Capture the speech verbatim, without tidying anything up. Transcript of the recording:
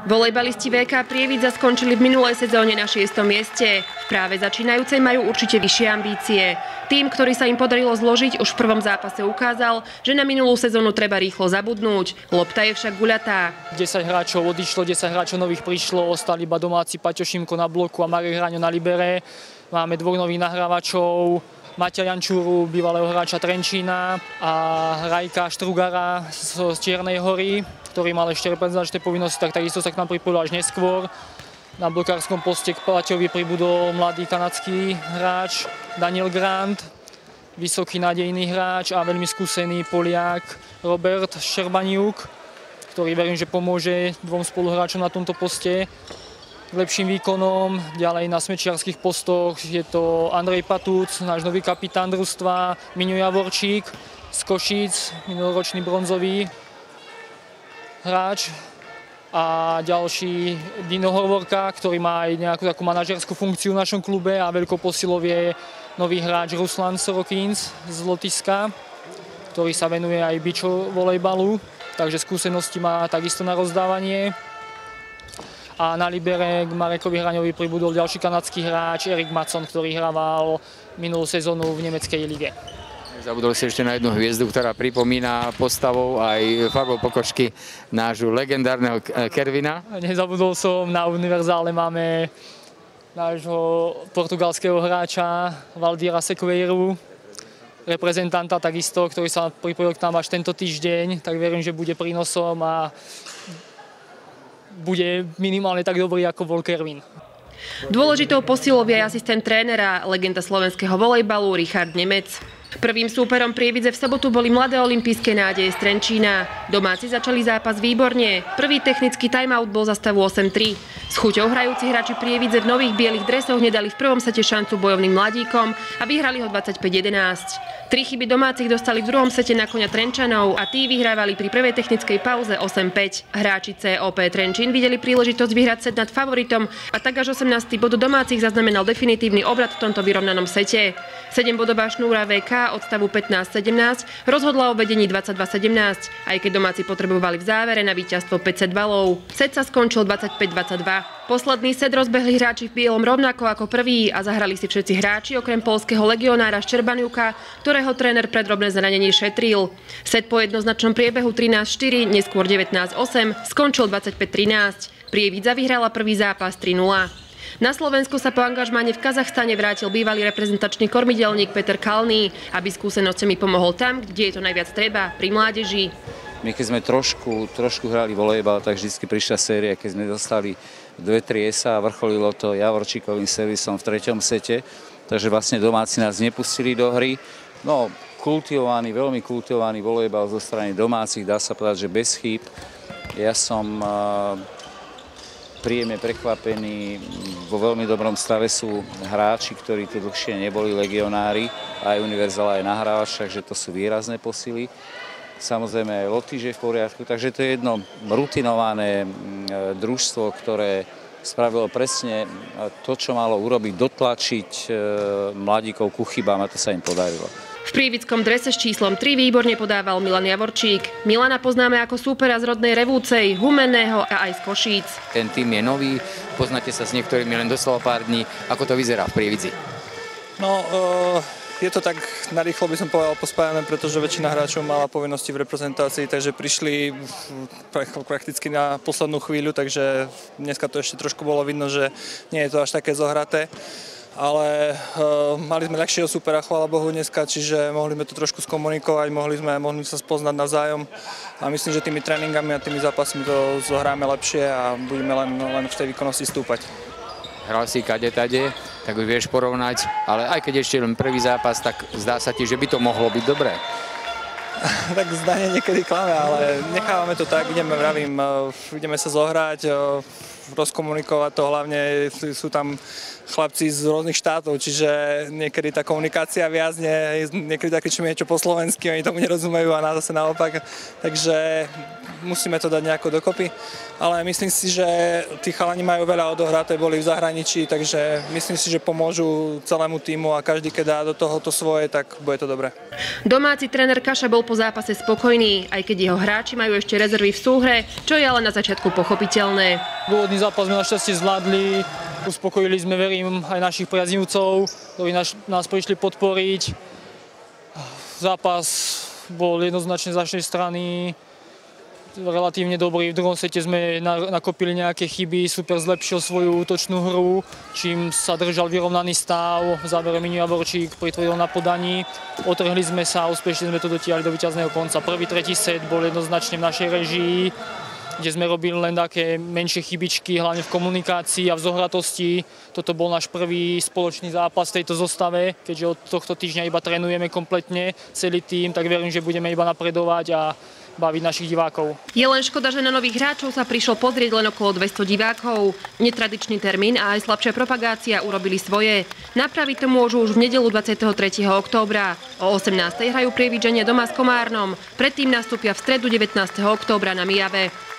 Volejbalisti vé ká Prievidza skončili v minulej sezóne na šiestom mieste. V práve začínajúcej majú určite vyššie ambície. Tým, ktorý sa im podarilo zložiť, už v prvom zápase ukázal, že na minulú sezónu treba rýchlo zabudnúť. Lopta je však guľatá. desať hráčov odišlo, desať hráčov nových prišlo, ostali iba domáci Paťo Šimko na bloku a Marek Hraňo na libere. Máme dvoch nových nahrávačov, Maťa Jančúru, bývalého hráča Trenčína, a Rajka Štrugara z Čiernej Hory, ktorý mal ešte reprezentačné povinnosti, tak takisto sa k nám pripojil až neskôr. Na blokárskom poste k Paťovi pribudol mladý kanadský hráč Daniel Grant, vysoký nádejný hráč a veľmi skúsený Poliak Robert Šerbaniuk, ktorý verím, že pomôže dvom spoluhráčom na tomto poste lepším výkonom. Ďalej na smečiarských postoch je to Andrej Patúc, náš nový kapitán družstva, Miňo Javorčík z Košíc, minuloročný bronzový hráč, a ďalší Dino Hovorka, ktorý má aj nejakú takú manažerskú funkciu v našom klube, a veľkou posilou je nový hráč Ruslan Sorokins z Lotyšska, ktorý sa venuje aj bičo volejbalu, takže skúsenosti má takisto na rozdávanie. A na libere k Marekovi Hraňovi pribudol ďalší kanadský hráč Erik Matson, ktorý hrával minulú sezónu v nemeckej lige. Zabudol si ešte na jednu hviezdu, ktorá pripomína postavou aj farbou pokožky nášho legendárneho Kervina. Nezabudol som, na univerzále máme nášho portugalského hráča Valdíra Sequeiru, reprezentanta takisto, ktorý sa pripojil k nám až tento týždeň, tak verím, že bude prínosom a bude minimálne tak dobrý, ako bol Kervin. Dôležitou posilou je asistent trénera, legenda slovenského volejbalu Richard Nemec. Prvým súperom Prievidze v sobotu boli mladé olympijské nádeje z Trenčína. Domáci začali zápas výborne. Prvý technický timeout bol za stavu osem tri. S chuťou hrajúci hráči Prievidze v nových bielých dresoch nedali v prvom sete šancu bojovným mladíkom a vyhrali ho dvadsaťpäť jedenásť. Tri chyby domácich dostali v druhom sete na koňa Trenčanov a tí vyhrávali pri prvej technickej pauze osem päť. Hráči cé ó pé Trenčín videli príležitosť vyhrať set nad favoritom a tak až osemnásty bod domácich zaznamenal definitívny obrat v tomto vyrovnanom sete. sedembodová šnúra vé ká od stavu pätnásť sedemnásť rozhodla o vedení dvadsaťdva sedemnásť, aj keď domáci potrebovali v závere na víťazstvo päť set balov. Set sa skončil dvadsaťpäť dvadsaťdva. Posledný set rozbehli hráči v bielom rovnako ako prvý a zahrali si všetci hráči okrem poľského legionára Ščerbaniuka, ktorého tréner pre drobné zranenie šetril. Set po jednoznačnom priebehu trinásť štyri, neskôr devätnásť osem, skončil dvadsaťpäť trinásť. Prievidza vyhrala prvý zápas tri nula. Na Slovensku sa po angažmáne v Kazachstane vrátil bývalý reprezentačný kormidelník Peter Kalný, aby skúsenosťami pomohol tam, kde je to najviac treba, pri mládeži. My keď sme trošku, trošku hrali volejbal, tak vždy prišla séria, keď sme dostali dve tri esa a vrcholilo to Javorčíkovým servisom v treťom sete, takže vlastne domáci nás nepustili do hry. No, kultivovaný, veľmi kultivovaný volejbal zo strany domácich, dá sa povedať, že bez chýb. Ja som príjemne prekvapený, vo veľmi dobrom stave sú hráči, ktorí tu dlhšie neboli legionári, aj univerzál, aj nahrávač, takže to sú výrazné posily. Samozrejme aj Lotyš je v poriadku, takže to je jedno rutinované družstvo, ktoré spravilo presne to, čo malo urobiť, dotlačiť mladíkov ku chybám, a to sa im podarilo. V prievidskom drese s číslom tri výborne podával Milan Javorčík. Milana poznáme ako súpera z rodnej Revúcej, Humenného a aj z Košíc. Ten tým je nový, poznáte sa s niektorými len doslova pár dní. Ako to vyzerá v Prievidzi? No, uh, je to tak narýchlo, by som povedal, pospájané, pretože väčšina hráčov mala povinnosti v reprezentácii, takže prišli prakticky na poslednú chvíľu, takže dneska to ešte trošku bolo vidno, že nie je to až také zohraté. Ale uh, mali sme ľahšieho supera, chvála Bohu, dneska, čiže mohli sme to trošku skomunikovať, mohli sme, mohli sa spoznať navzájom a myslím, že tými tréningami a tými zápasmi to zohráme lepšie a budeme len, len v tej výkonnosti stúpať. Hral si kade tade, tak už vieš porovnať, ale aj keď ešte len prvý zápas, tak zdá sa ti, že by to mohlo byť dobré. Tak zdanie niekedy klame, ale nechávame to tak, ideme, vravím, ideme sa zohrať, rozkomunikovať to, hlavne sú tam chlapci z rôznych štátov, čiže niekedy tá komunikácia viazne, niekedy tak kričíme niečo po slovensky, oni tomu nerozumejú a nás zase naopak, takže musíme to dať nejako dokopy, ale myslím si, že tí chalani majú veľa odohraté, boli v zahraničí, takže myslím si, že pomôžu celému tímu a každý, keď dá do toho to svoje, tak bude to dobré. Domáci tréner Kaša bol po zápase spokojný, aj keď jeho hráči majú ešte rezervy v súhre, čo je ale na začiatku pochopiteľné. Úvodný zápas sme našťastie zvládli, uspokojili sme, verím, aj našich priaznivcov, ktorí nás, nás prišli podporiť. Zápas bol jednoznačne z našej strany relatívne dobrý. V druhom sete sme nakopili nejaké chyby, super zlepšil svoju útočnú hru, čím sa držal vyrovnaný stav. V závere Miňo Javorčík pritvrdil na podaní. Otrhli sme sa a úspešne sme to dotiahli do víťazného konca. Prvý, tretí set bol jednoznačne v našej režii, kde sme robili len také menšie chybičky, hlavne v komunikácii a v zohratosti. Toto bol náš prvý spoločný zápas v tejto zostave, keďže od tohto týždňa iba trénujeme kompletne celý tým, tak verím, že budeme iba napredovať a baviť našich divákov. Je len škoda, že na nových hráčov sa prišlo pozrieť len okolo dvesto divákov. Netradičný termín a aj slabšia propagácia urobili svoje. Napraviť to môžu už v nedeľu dvadsiateho tretieho októbra. O osemnástej hrajú Prievidžania doma s Komárnom. Predtým nastúpia v stredu devätnásteho októbra na Mijave.